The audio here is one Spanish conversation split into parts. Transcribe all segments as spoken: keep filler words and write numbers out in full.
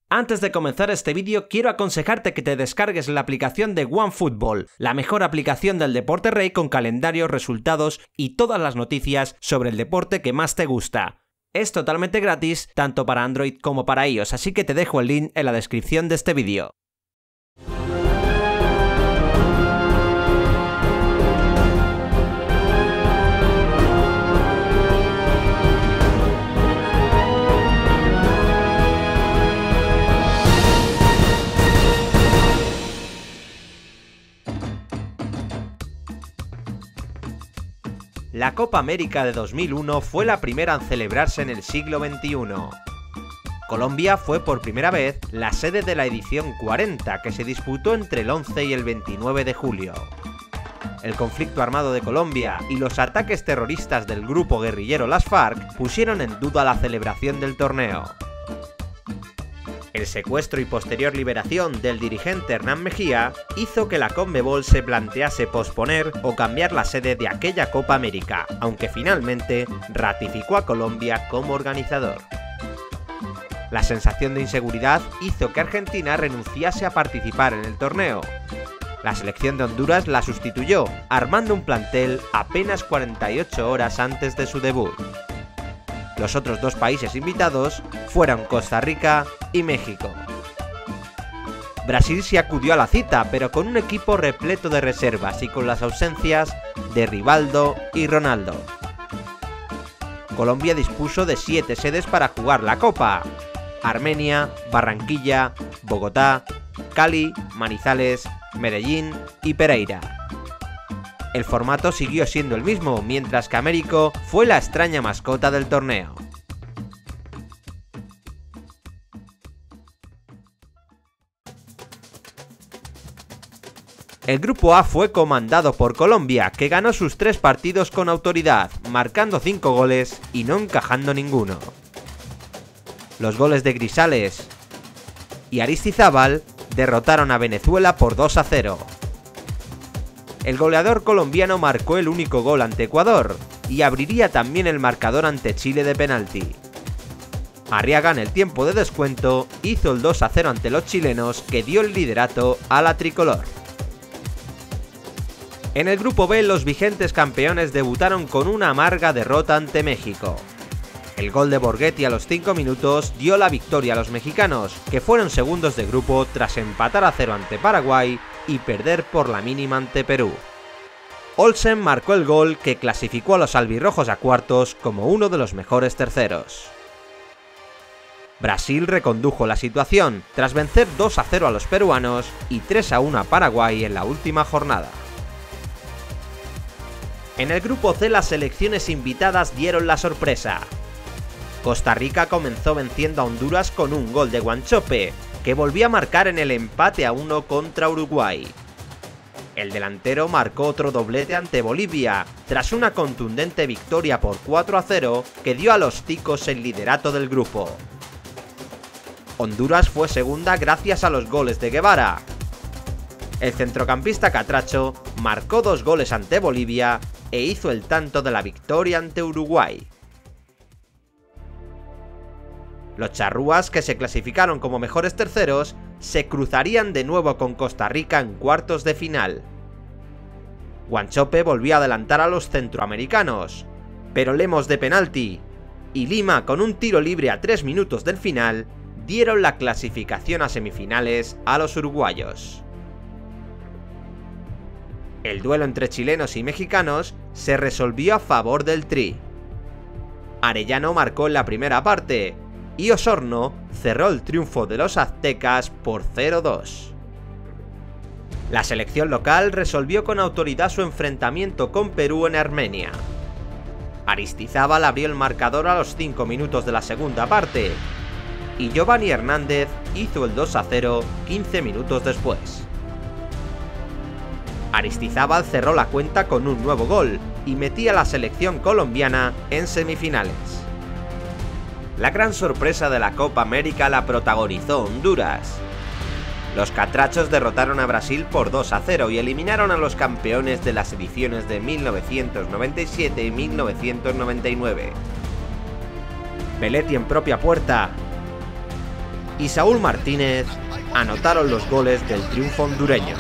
Antes de comenzar este vídeo, quiero aconsejarte que te descargues la aplicación de OneFootball, la mejor aplicación del deporte rey con calendario, resultados y todas las noticias sobre el deporte que más te gusta. Es totalmente gratis, tanto para Android como para iOS, así que te dejo el link en la descripción de este vídeo. La Copa América de dos mil uno fue la primera en celebrarse en el siglo veintiuno. Colombia fue por primera vez la sede de la edición cuarenta, que se disputó entre el once y el veintinueve de julio. El conflicto armado de Colombia y los ataques terroristas del grupo guerrillero Las FARC pusieron en duda la celebración del torneo. El secuestro y posterior liberación del dirigente Hernán Mejía hizo que la Conmebol se plantease posponer o cambiar la sede de aquella Copa América, aunque finalmente ratificó a Colombia como organizador. La sensación de inseguridad hizo que Argentina renunciase a participar en el torneo. La selección de Honduras la sustituyó, armando un plantel apenas cuarenta y ocho horas antes de su debut. Los otros dos países invitados fueron Costa Rica y México. Brasil se acudió a la cita, pero con un equipo repleto de reservas y con las ausencias de Rivaldo y Ronaldo. Colombia dispuso de siete sedes para jugar la Copa: Armenia, Barranquilla, Bogotá, Cali, Manizales, Medellín y Pereira. El formato siguió siendo el mismo, mientras que Américo fue la extraña mascota del torneo. El grupo A fue comandado por Colombia, que ganó sus tres partidos con autoridad, marcando cinco goles y no encajando ninguno. Los goles de Grisales y Aristizábal derrotaron a Venezuela por dos a cero. El goleador colombiano marcó el único gol ante Ecuador y abriría también el marcador ante Chile de penalti. Arriaga, en el tiempo de descuento, hizo el dos a cero ante los chilenos, que dio el liderato a la tricolor. En el grupo B, los vigentes campeones debutaron con una amarga derrota ante México. El gol de Borghetti a los cinco minutos dio la victoria a los mexicanos, que fueron segundos de grupo tras empatar a cero ante Paraguay y perder por la mínima ante Perú. Olsen marcó el gol que clasificó a los albirrojos a cuartos como uno de los mejores terceros. Brasil recondujo la situación tras vencer dos a cero a los peruanos y tres a uno a Paraguay en la última jornada. En el grupo C, las selecciones invitadas dieron la sorpresa. Costa Rica comenzó venciendo a Honduras con un gol de Wanchope, que volvió a marcar en el empate a uno contra Uruguay. El delantero marcó otro doblete ante Bolivia, tras una contundente victoria por cuatro a cero que dio a los ticos el liderato del grupo. Honduras fue segunda gracias a los goles de Guevara. El centrocampista catracho marcó dos goles ante Bolivia e hizo el tanto de la victoria ante Uruguay. Los charrúas, que se clasificaron como mejores terceros, se cruzarían de nuevo con Costa Rica en cuartos de final. Wanchope volvió a adelantar a los centroamericanos, pero Lemos de penalti y Lima, con un tiro libre a tres minutos del final, dieron la clasificación a semifinales a los uruguayos. El duelo entre chilenos y mexicanos se resolvió a favor del Tri. Arellano marcó en la primera parte y Osorno cerró el triunfo de los aztecas por cero dos. La selección local resolvió con autoridad su enfrentamiento con Perú en Armenia. Aristizábal abrió el marcador a los cinco minutos de la segunda parte y Giovanni Hernández hizo el dos a cero quince minutos después. Aristizábal cerró la cuenta con un nuevo gol y metía a la selección colombiana en semifinales. La gran sorpresa de la Copa América la protagonizó Honduras. Los catrachos derrotaron a Brasil por dos a cero y eliminaron a los campeones de las ediciones de mil novecientos noventa y siete y mil novecientos noventa y nueve. Belletti en propia puerta y Saúl Martínez anotaron los goles del triunfo hondureño.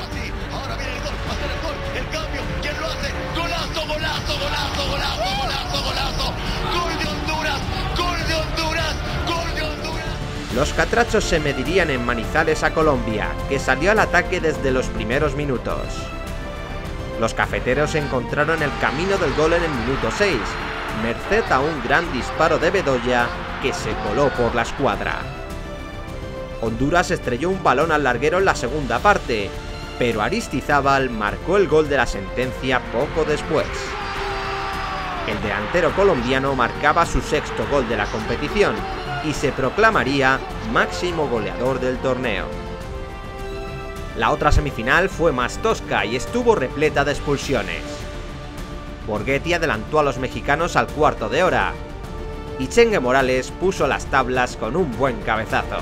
Los catrachos se medirían en Manizales a Colombia, que salió al ataque desde los primeros minutos. Los cafeteros encontraron el camino del gol en el minuto seis, merced a un gran disparo de Bedoya que se coló por la escuadra. Honduras estrelló un balón al larguero en la segunda parte, pero Aristizábal marcó el gol de la sentencia poco después. El delantero colombiano marcaba su sexto gol de la competición y se proclamaría máximo goleador del torneo. La otra semifinal fue más tosca y estuvo repleta de expulsiones. Borghetti adelantó a los mexicanos al cuarto de hora y Chengue Morales puso las tablas con un buen cabezazo.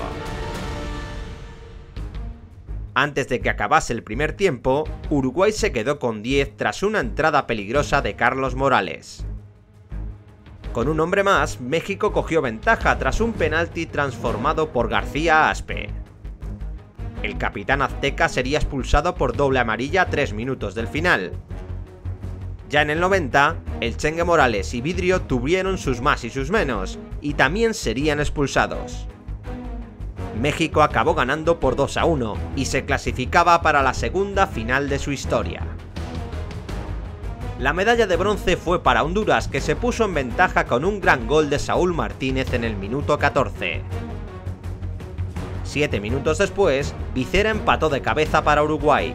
Antes de que acabase el primer tiempo, Uruguay se quedó con diez tras una entrada peligrosa de Carlos Morales. Con un hombre más, México cogió ventaja tras un penalti transformado por García Aspe. El capitán azteca sería expulsado por doble amarilla a tres minutos del final. Ya en el noventa, el Chengue Morales y Vidrio tuvieron sus más y sus menos, y también serían expulsados. México acabó ganando por dos a uno y se clasificaba para la segunda final de su historia. La medalla de bronce fue para Honduras, que se puso en ventaja con un gran gol de Saúl Martínez en el minuto catorce. Siete minutos después, Vicera empató de cabeza para Uruguay.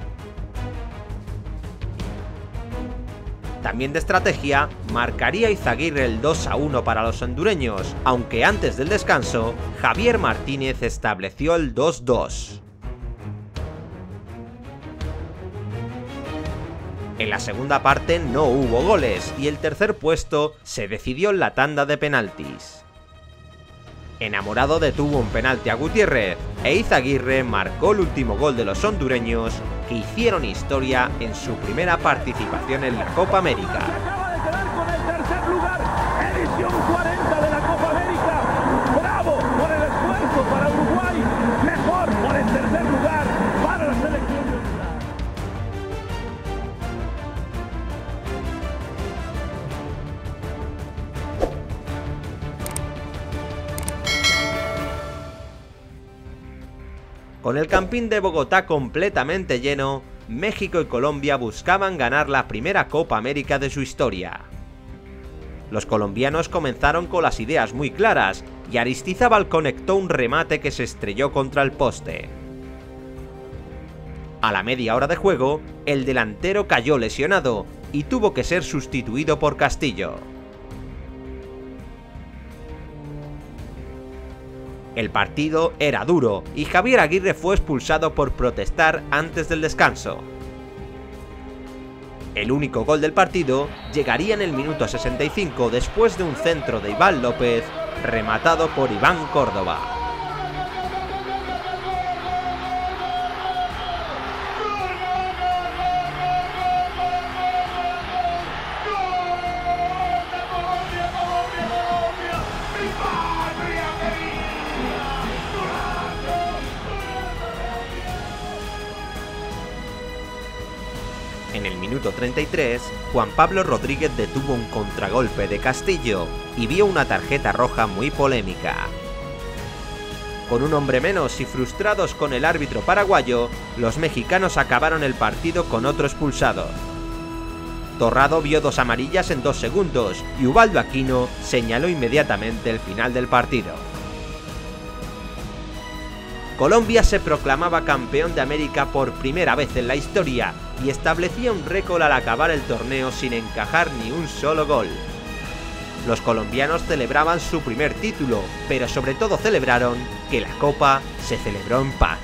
También de estrategia, marcaría Izaguirre el dos a uno para los hondureños, aunque antes del descanso, Javier Martínez estableció el dos dos. En la segunda parte no hubo goles y el tercer puesto se decidió en la tanda de penaltis. Enamorado detuvo un penalti a Gutiérrez e Izaguirre marcó el último gol de los hondureños, que hicieron historia en su primera participación en la Copa América. Acaba de quedar con el tercer lugar, edición cuarenta de la Copa América. Bravo por el esfuerzo para Uruguay, mejor por el tercer lugar para la selección de Honduras. Con el Campín de Bogotá completamente lleno, México y Colombia buscaban ganar la primera Copa América de su historia. Los colombianos comenzaron con las ideas muy claras y Aristizábal conectó un remate que se estrelló contra el poste. A la media hora de juego, el delantero cayó lesionado y tuvo que ser sustituido por Castillo. El partido era duro y Javier Aguirre fue expulsado por protestar antes del descanso. El único gol del partido llegaría en el minuto sesenta y cinco después de un centro de Iván López rematado por Iván Córdoba. En el minuto treinta y tres, Juan Pablo Rodríguez detuvo un contragolpe de Castillo y vio una tarjeta roja muy polémica. Con un hombre menos y frustrados con el árbitro paraguayo, los mexicanos acabaron el partido con otro expulsado. Torrado vio dos amarillas en dos segundos y Ubaldo Aquino señaló inmediatamente el final del partido. Colombia se proclamaba campeón de América por primera vez en la historia y establecía un récord al acabar el torneo sin encajar ni un solo gol. Los colombianos celebraban su primer título, pero sobre todo celebraron que la Copa se celebró en paz.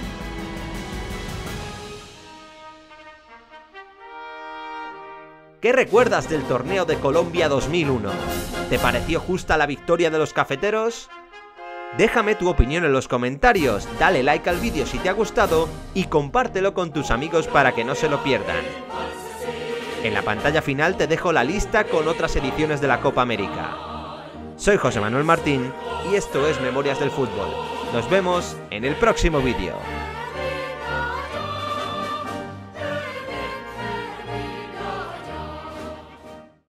¿Qué recuerdas del torneo de Colombia dos mil uno? ¿Te pareció justa la victoria de los cafeteros? Déjame tu opinión en los comentarios, dale like al vídeo si te ha gustado y compártelo con tus amigos para que no se lo pierdan. En la pantalla final te dejo la lista con otras ediciones de la Copa América. Soy José Manuel Martín y esto es Memorias del Fútbol. Nos vemos en el próximo vídeo.